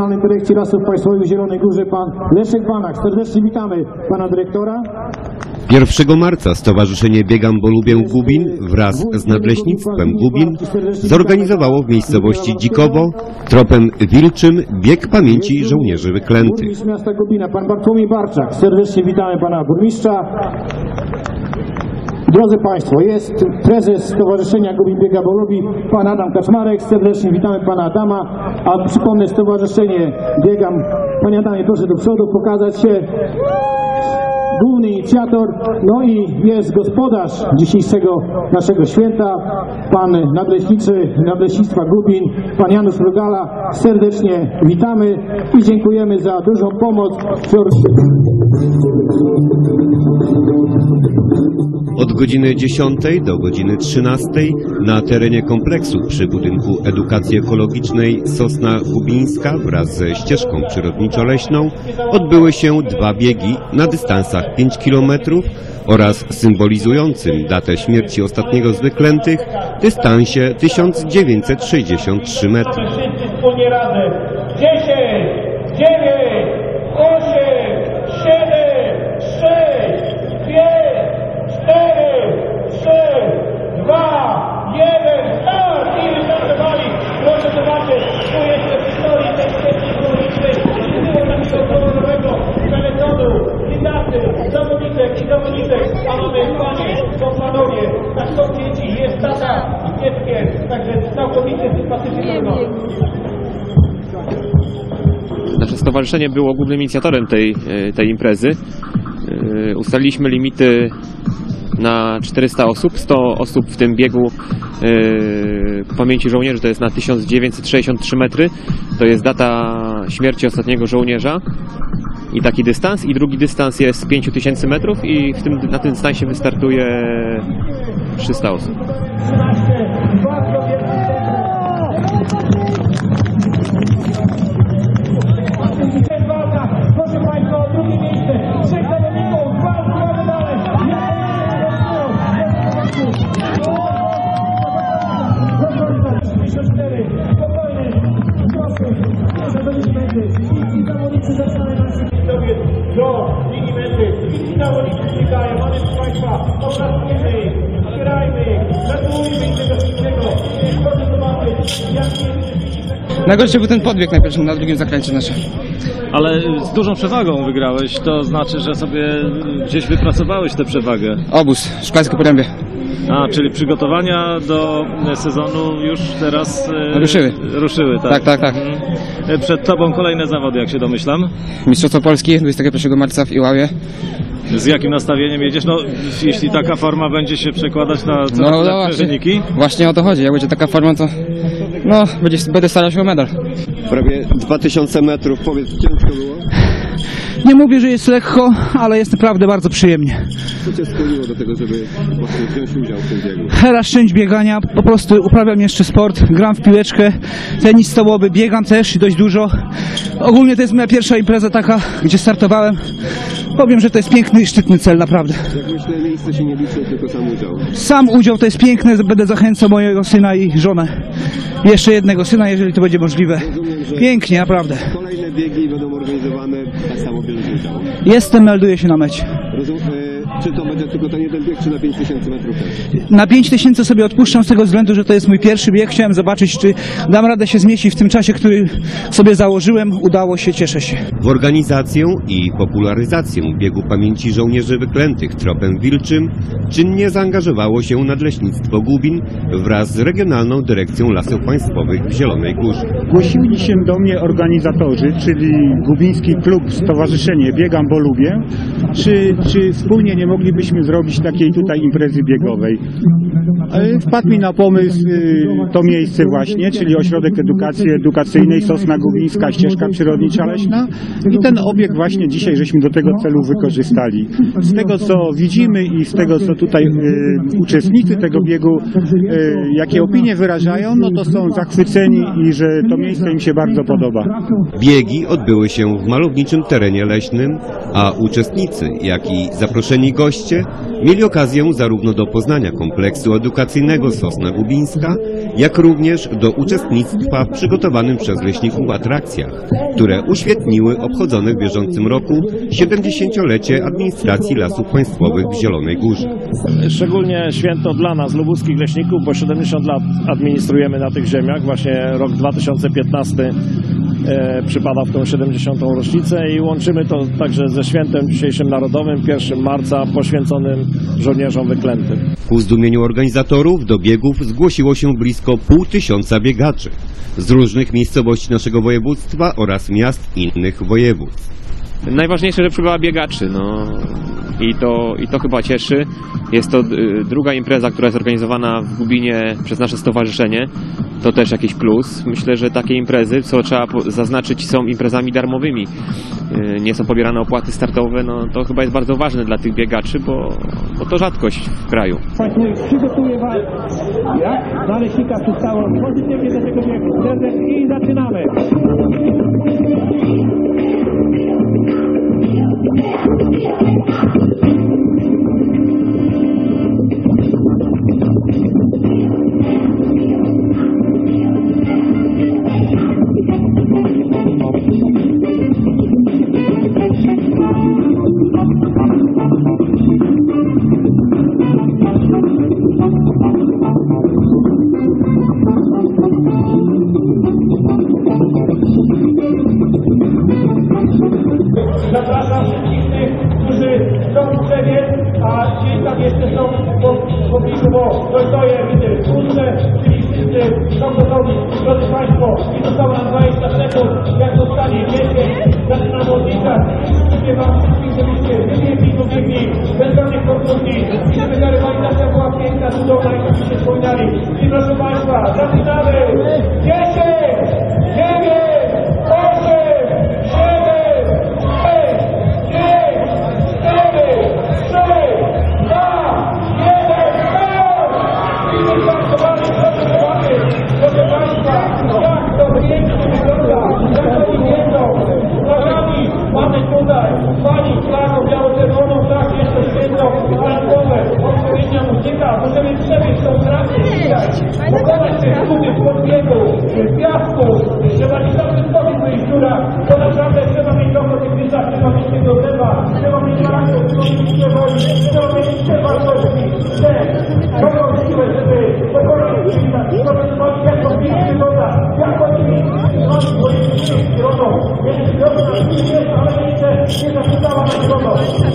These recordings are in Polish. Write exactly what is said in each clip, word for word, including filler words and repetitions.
Regionalnej Dyrekcji Lasów Państwowych w Zielonej Górze, pan Leszek Banak. Serdecznie witamy pana dyrektora. pierwszego marca Stowarzyszenie Biegam, bo lubię Gubin wraz z Nadleśnictwem Gubin zorganizowało w miejscowości Dzikowo tropem wilczym bieg pamięci żołnierzy wyklętych. Burmistrz miasta Gubina, pan Bartłomiej Barczak. Serdecznie witamy pana burmistrza. Drodzy Państwo, jest prezes Stowarzyszenia Gubin Biega, bo lubi, pan Adam Kaczmarek. Serdecznie witamy pana Adama. A przypomnę, Stowarzyszenie Biegam. Panie Adamie, proszę do przodu pokazać się. Główny inicjator, no i jest gospodarz dzisiejszego naszego święta, pan nadleśniczy Nadleśnictwa Gubin, pan Janusz Rogala. Serdecznie witamy i dziękujemy za dużą pomoc. Od godziny dziesiątej do godziny trzynastej na terenie kompleksu przy budynku edukacji ekologicznej Sosna Gubińska wraz ze ścieżką przyrodniczo-leśną odbyły się dwa biegi na dystansach pięć kilometrów oraz symbolizującym datę śmierci ostatniego z wyklętych dystansie tysiąc dziewięćset sześćdziesiąt trzy metry. dziesięć, dziewięć, osiem, siedem, sześć, pięć, cztery, trzy, dwa, jeden, start! I wystartowali. Proszę zobaczyć, tu jeszcze w historii tej sesji publicznej nie było takiego kolorowego peletonu, gimnasty, zawodniczek i zawodniczek, a mamy panie, są panowie, tak są dzieci, jest tata i dzieckiem, także całkowicie sympatycznie wygląda. Nasze stowarzyszenie było głównym inicjatorem tej, tej imprezy. Ustaliliśmy limity na czterysta osób, sto osób w tym biegu yy, pamięci żołnierzy, to jest na tysiąc dziewięćset sześćdziesiąt trzy metry, to jest data śmierci ostatniego żołnierza i taki dystans, i drugi dystans jest pięć tysięcy metrów i w tym, na tym dystansie wystartuje trzysta osób. Proszę Państwa, o drugie miejsce, trzech zawodników, dwa zdrowe dalej. pięćdziesiąt cztery, spokojnie, proszę, proszę do linii mety. I zawodnicy zaczynają naszych widowiec do linii mety. I zawodnicy ścigają, mamy proszę Państwa, opracujemy ich, wspierajmy ich, gratulujmy ich tego wszystkiego. Proszę zobaczyć, jak jest... Najgorszy był ten podbieg na pierwszym, na drugim zakręcie naszym. Ale z dużą przewagą wygrałeś, to znaczy, że sobie gdzieś wypracowałeś tę przewagę. Obóz, Szklańskie Porębie. A, czyli przygotowania do sezonu już teraz e, ruszyły. Ruszyły, tak. Tak, tak, tak. Mhm. Przed Tobą kolejne zawody, jak się domyślam. Mistrzostwo Polski dwudziestego pierwszego marca w Iławie. Z jakim nastawieniem jedziesz? No, jeśli taka forma będzie się przekładać na coraz no, no lepsze wyniki? Właśnie o to chodzi, jak będzie taka forma, to no, będzie, będę starał się o medal. Prawie dwa tysiące metrów, powiedz, ciężko było? Nie mówię, że jest lekko, ale jest naprawdę bardzo przyjemnie. Co Cię skłoniło do tego, żeby właśnie wziąć udział w tym biegu? Teraz część biegania, po prostu uprawiam jeszcze sport, gram w piłeczkę, tenis stołowy, biegam też i dość dużo. Ogólnie to jest moja pierwsza impreza taka, gdzie startowałem. Powiem, że to jest piękny i szczytny cel, naprawdę. Jak myślę, miejsce się nie liczy, tylko sam udział. Sam udział to jest piękne, będę zachęcał mojego syna i żonę. Jeszcze jednego syna, jeżeli to będzie możliwe. Rozumiem, pięknie, naprawdę. Kolejne biegi będą organizowane, tak samo bierzesz udział. Jestem, melduję się na mecie. Rozum, e, czy to będzie tylko ten jeden bieg, czy na pięć tysięcy metrów też? Na pięć tysięcy sobie odpuszczam z tego względu, że to jest mój pierwszy bieg. Chciałem zobaczyć, czy dam radę się zmieścić w tym czasie, który sobie założyłem. Udało się, cieszę się. W organizację i popularyzację biegu pamięci żołnierzy wyklętych tropem wilczym czynnie zaangażowało się Nadleśnictwo Gubin wraz z Regionalną Dyrekcją Lasów Państwowych w Zielonej Górze. Zgłosili się do mnie organizatorzy, czyli Gubiński Klub Stowarzyszenie Biegam, bo lubię, czy, czy wspólnie nie moglibyśmy zrobić takiej tutaj imprezy biegowej. Wpadł mi na pomysł to miejsce właśnie, czyli Ośrodek Edukacji Edukacyjnej Sosna Gubińska, ścieżka przyrodnicza leśna i ten obieg właśnie dzisiaj żeśmy do tego celu wykorzystali. Z tego co widzimy i z tego co tutaj y, uczestnicy tego biegu, y, jakie opinie wyrażają, no to są zachwyceni i że to miejsce im się bardzo podoba. Biegi odbyły się w malowniczym terenie leśnym, a uczestnicy, jak i zaproszeni goście mieli okazję zarówno do poznania kompleksu edukacyjnego Sosna Gubińska, jak również do uczestnictwa w przygotowanym przez leśników atrakcjach, które uświetniły obchodzone w bieżącym roku siedemdziesięciolecie administracji Lasów Państwowych w Zielonej Górze. Szczególnie święto dla nas, lubuskich leśników, bo siedemdziesiąt lat administrujemy na tych ziemiach. Właśnie rok dwa tysiące piętnasty e, przypada w tą siedemdziesiątą rocznicę i łączymy to także ze świętem dzisiejszym narodowym, pierwszego marca, poświęconym żołnierzom wyklętym. Ku zdumieniu organizatorów do biegów zgłosiło się blisko pół tysiąca biegaczy z różnych miejscowości naszego województwa oraz miast innych województw. Najważniejsze, że przybyła biegaczy, no i to, i to chyba cieszy. Jest to y, druga impreza, która jest organizowana w Gubinie przez nasze stowarzyszenie. To też jakiś plus. Myślę, że takie imprezy, co trzeba zaznaczyć, są imprezami darmowymi. Y, nie są pobierane opłaty startowe, no to chyba jest bardzo ważne dla tych biegaczy, bo, bo to rzadkość w kraju. Przygotuję Was, jak dla leśnika przystało pozytywnie do tego biegu. I zaczynamy. Zapraszam wszystkich tych, którzy są w drzewie, a ci tam jeszcze są w pobliżu, bo to stoję, widzę, puste, czyli wszyscy są gotowi. Drodzy Państwo, i zostało nam dwadzieścia sekund, jak zostanie dziesięć, zaczynamy odliczać. Dziękuję Wam wszystkim, żebyście wybiegli, pobiegli, bez żadnych konkluzji. I żeby ta rywalizacja była piękna, cudowna, jak wszyscy wspominali. I proszę Państwa, zaczynamy! dziesięć, dziewięć, osiem, siedem, sześć, pięć, cztery, trzy, dwa, jeden, start! I wystartowali, przeprowadzamy, proszę Państwa, jak to pięknie wygląda, jak oni wiedzą, flagami mamy tutaj, pani flagą biało-czerwoną, tak, jeszcze święto, frankowe, odpowiednia muzyka, możemy przebiec tą trasę dzisiaj, pokonać te kluby w podbiegu, w piasku, trzeba nie tam wyskoczyć do ich dziura, to naprawdę trzeba mieć dobro tych wyżach, trzeba mieć tego drzewa, trzeba mieć charakter, trzeba mieć przewoli, trzeba mieć te wartości, te, kogo siłę, żeby pokonać wyżach, żeby zobaczyć jak to pięknie wygląda, jak oni oni politycznie robią, jeśli robią na świecie, ale jeszcze nie zapytała na drogą.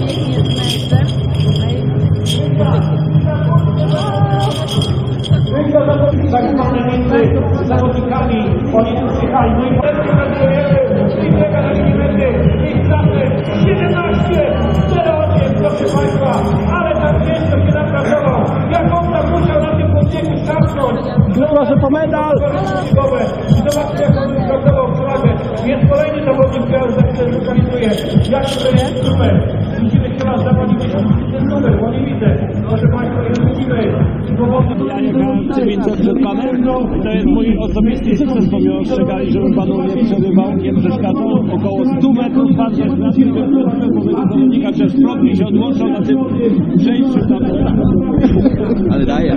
Wyjścia tak zwane między zawodnikami, oni tu przyjechali, no i polecimy i biega na milimetry, i straszne siedemnaście, cztery osiem, proszę Państwa, ale tak ciężko się napracował, jak on tam musiał na tym podbiegu zamknąć. Proszę po medal! Zobaczcie, jak on pracował przewagę. Jest kolejny zawodnik, który lokalizuje. Jak to jest super. Widzimy się Was, zawodnik, ten numer, bo nie widzę. Proszę Państwa, jest widzimy. Ja jechałem trzy minut przed Panem. To jest mój osobisty sukces, bo mnie ostrzegali, żebym Panu nie przerywał, nie przeszkadzał. Około stu metrów Pan jest na tym, bo zawodnika przez prąd i się odłączał na tym przejściu tam. Ale daje.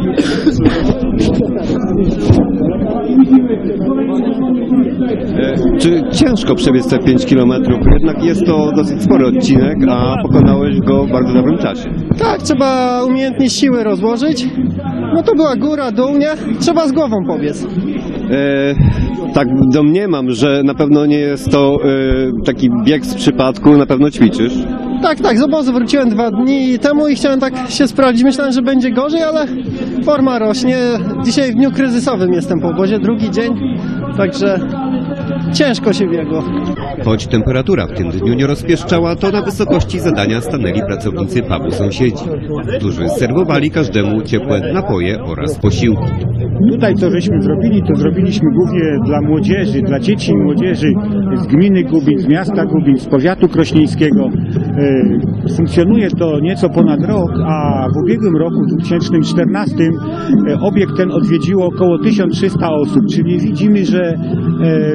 Czy ciężko przebiec te pięć kilometrów? Jednak jest to dosyć spory odcinek, a pokonałeś go w bardzo dobrym czasie. Tak, trzeba umiejętnie siły rozłożyć. No to była góra, dół, nie? Trzeba z głową pobiec. E, tak domniemam, że na pewno nie jest to e, taki bieg z przypadku, na pewno ćwiczysz. Tak, tak, z obozu wróciłem dwa dni temu i chciałem tak się sprawdzić. Myślałem, że będzie gorzej, ale forma rośnie. Dzisiaj w dniu kryzysowym jestem po obozie, drugi dzień, także ciężko się biegło. Choć temperatura w tym dniu nie rozpieszczała, to na wysokości zadania stanęli pracownicy pubu Sąsiedzi, którzy serwowali każdemu ciepłe napoje oraz posiłki. Tutaj co żeśmy zrobili, to zrobiliśmy głównie dla młodzieży, dla dzieci i młodzieży z gminy Gubin, z miasta Gubin, z powiatu krośnieńskiego. Funkcjonuje to nieco ponad rok, a w ubiegłym roku, w dwa tysiące czternastym, obiekt ten odwiedziło około tysiąc trzysta osób, czyli widzimy, że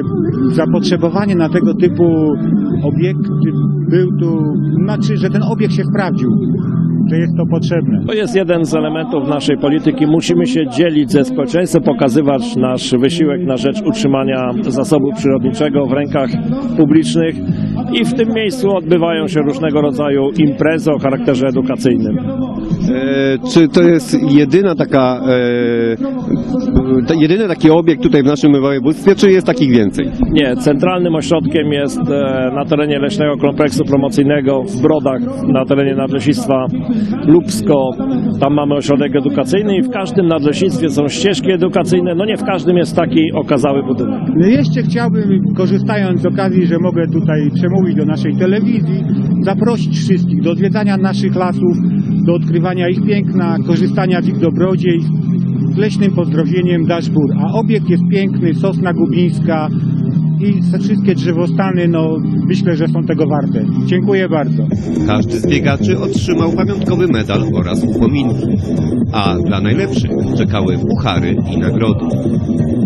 zapotrzebowanie na tego typu obiekty był tu, znaczy, że ten obiekt się sprawdził, że jest to potrzebne. To jest jeden z elementów naszej polityki. Musimy się dzielić ze społeczeństwem, pokazywać nasz wysiłek na rzecz utrzymania zasobu przyrodniczego w rękach publicznych i w tym miejscu odbywają się różnego rodzaju imprezy o charakterze edukacyjnym. E, czy to jest jedyna taka, e, ta, jedyny taki obiekt tutaj w naszym województwie, czy jest takich więcej? Nie, centralnym ośrodkiem jest e, na terenie Leśnego Kompleksu Promocyjnego w Brodach, na terenie Nadleśnictwa Lubsko. Tam mamy ośrodek edukacyjny i w każdym nadleśnictwie są ścieżki edukacyjne, no nie w każdym jest taki okazały budynek. No jeszcze chciałbym, korzystając z okazji, że mogę tutaj przemówić do naszej telewizji, zaprosić wszystkich do odwiedzania naszych lasów, do odkrywania ich piękna, korzystania z ich dobrodziejstw, z leśnym pozdrowieniem Daszbór. A obiekt jest piękny, sosna gubińska i te wszystkie drzewostany, no myślę, że są tego warte. Dziękuję bardzo. Każdy z biegaczy otrzymał pamiątkowy medal oraz upominki, a dla najlepszych czekały puchary i nagrody.